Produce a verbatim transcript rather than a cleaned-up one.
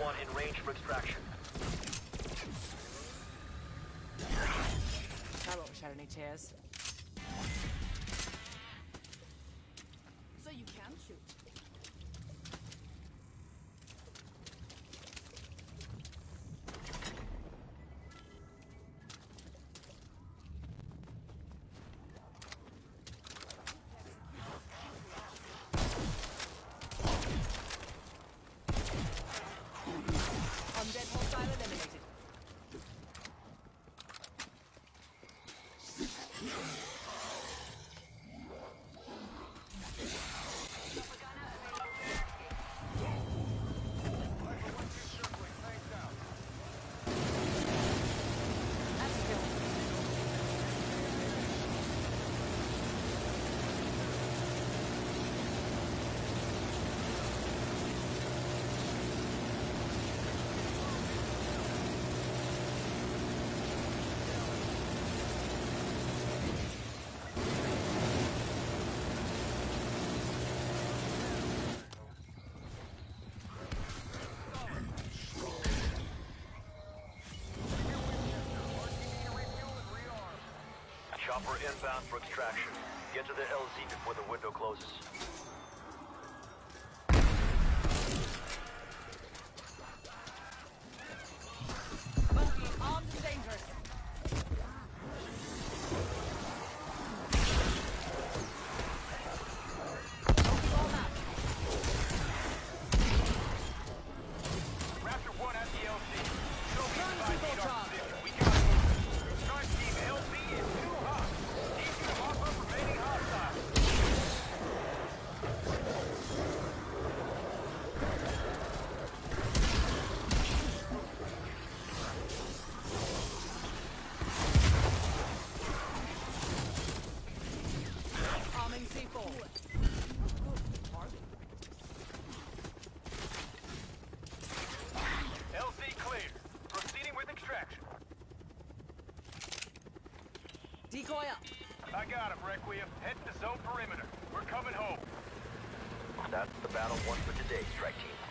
one in range for extraction. That won't shed any tears. So you can shoot. Undead hostile eliminated. That's a kill. Chopper inbound for extraction. Get to the L Z before the window closes. Monkey, armed and dangerous. Monkey all out. Raptor one at the L Z. Show me Guns five to feet our Voltron. position. We got it. Start team L Z is too hot. Need you to mop up remaining hostiles. Arming C four. L Z cleared. Proceeding with extraction. Decoy up. I got him, Requiem. Heading to zone perimeter. We're coming home. That's the battle won for today, strike team.